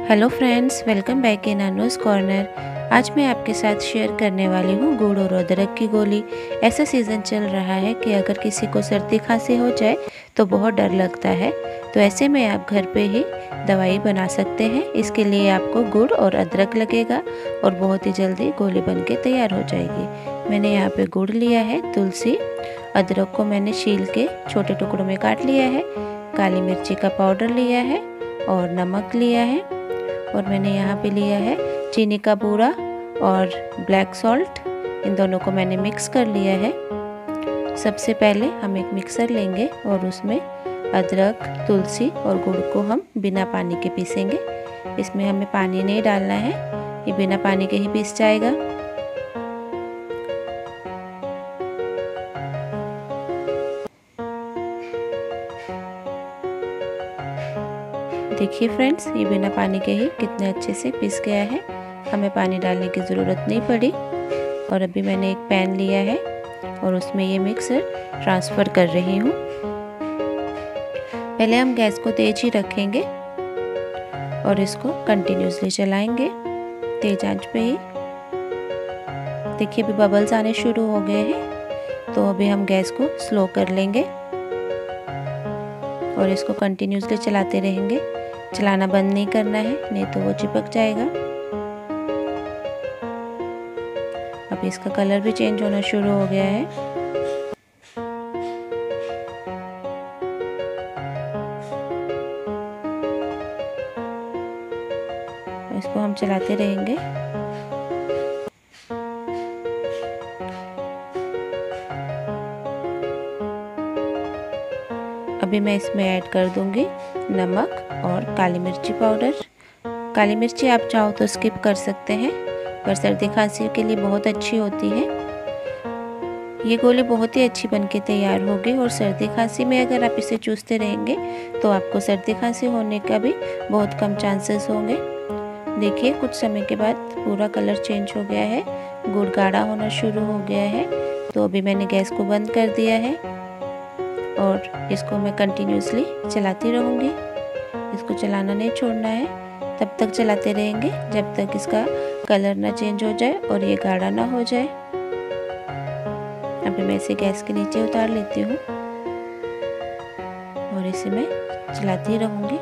Hello friends, welcome back in Nanu's corner. आज मैं आपके साथ शेयर करने वाली हूँ गुड़ और अदरक की गोली। ऐसा सीज़न चल रहा है कि अगर किसी को सर्दी खांसी हो जाए तो बहुत डर लगता है। तो ऐसे में आप घर पे ही दवाई बना सकते हैं। इसके लिए आपको गुड़ और अदरक लगेगा और बहुत ही जल्दी गोली बन के तैयार हो जाएगी। मैंने यहाँ पे गुड़ लिया है, तुलसी, अदरक को मैंने छील के छोटे टुकड़ों में काट लिया है, काली मिर्ची का पाउडर लिया है और नमक लिया है, और मैंने यहाँ पे लिया है चीनी का बूरा और ब्लैक सॉल्ट। इन दोनों को मैंने मिक्स कर लिया है। सबसे पहले हम एक मिक्सर लेंगे और उसमें अदरक, तुलसी और गुड़ को हम बिना पानी के पीसेंगे। इसमें हमें पानी नहीं डालना है, ये बिना पानी के ही पीस जाएगा। देखिए फ्रेंड्स, ये बिना पानी के ही कितने अच्छे से पिस गया है, हमें पानी डालने की ज़रूरत नहीं पड़ी। और अभी मैंने एक पैन लिया है और उसमें ये मिक्सर ट्रांसफ़र कर रही हूँ। पहले हम गैस को तेज़ ही रखेंगे और इसको कंटिन्यूसली चलाएंगे तेज़ आंच पे ही। देखिए अभी बबल्स आने शुरू हो गए हैं, तो अभी हम गैस को स्लो कर लेंगे और इसको कंटिन्यूसली चलाते रहेंगे। चलाना बंद नहीं करना है, नहीं तो वो चिपक जाएगा। अब इसका कलर भी चेंज होना शुरू हो गया है। इसको हम चलाते रहेंगे। अभी मैं इसमें ऐड कर दूंगी नमक और काली मिर्ची पाउडर। काली मिर्ची आप चाहो तो स्किप कर सकते हैं, पर सर्दी खांसी के लिए बहुत अच्छी होती है। ये गोली बहुत ही अच्छी बनके तैयार होगी और सर्दी खांसी में अगर आप इसे चूसते रहेंगे तो आपको सर्दी खांसी होने का भी बहुत कम चांसेस होंगे। देखिए कुछ समय के बाद पूरा कलर चेंज हो गया है, गुड़ गाढ़ा होना शुरू हो गया है। तो अभी मैंने गैस को बंद कर दिया है और इसको मैं कंटिन्यूसली चलाती रहूँगी। इसको चलाना नहीं छोड़ना है, तब तक चलाते रहेंगे जब तक इसका कलर ना चेंज हो जाए और ये गाढ़ा ना हो जाए। अभी मैं इसे गैस के नीचे उतार लेती हूँ और इसे मैं चलाती रहूँगी।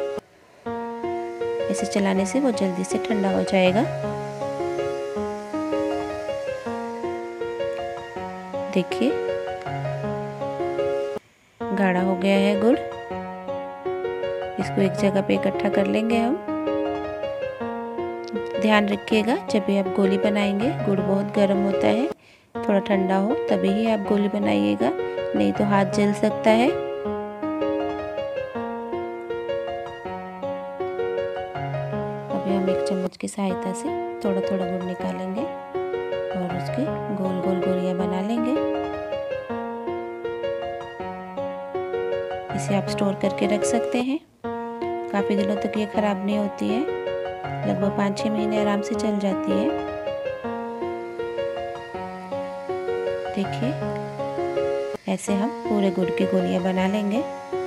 इसे चलाने से वो जल्दी से ठंडा हो जाएगा। देखिए गाढ़ा हो गया है गुड़। इसको एक जगह पे इकट्ठा कर लेंगे हम। ध्यान रखिएगा जब भी आप गोली बनाएंगे, गुड़ बहुत गर्म होता है, थोड़ा ठंडा हो तभी ही आप गोली बनाइएगा, नहीं तो हाथ जल सकता है। अभी हम एक चम्मच की सहायता से थोड़ा थोड़ा गुड़ निकालेंगे और उसकी गोल गोल गोलियां बना लेंगे। इसे आप स्टोर करके रख सकते हैं, काफ़ी दिनों तक ये ख़राब नहीं होती है, लगभग 5-6 महीने आराम से चल जाती है। देखिए ऐसे हम पूरे गुड़ की गोलियां बना लेंगे।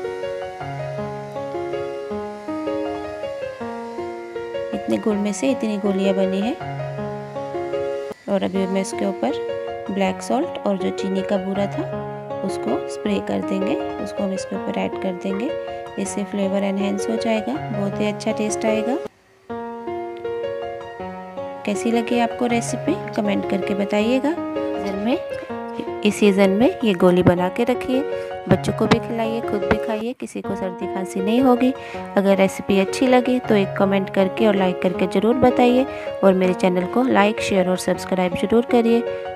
इतने गुड़ में से इतनी गोलियां बनी है। और अभी मैं इसके ऊपर ब्लैक सॉल्ट और जो चीनी का बूरा था उसको स्प्रे कर देंगे, उसको हम इसके ऊपर ऐड कर देंगे। इससे फ्लेवर एनहेंस हो जाएगा, बहुत ही अच्छा टेस्ट आएगा। कैसी लगी आपको रेसिपी कमेंट करके बताइएगा। इस सीज़न में ये गोली बना के रखिए, बच्चों को भी खिलाइए, खुद भी खाइए, किसी को सर्दी खांसी नहीं होगी। अगर रेसिपी अच्छी लगी तो एक कमेंट करके और लाइक करके ज़रूर बताइए और मेरे चैनल को लाइक, शेयर और सब्सक्राइब ज़रूर करिए।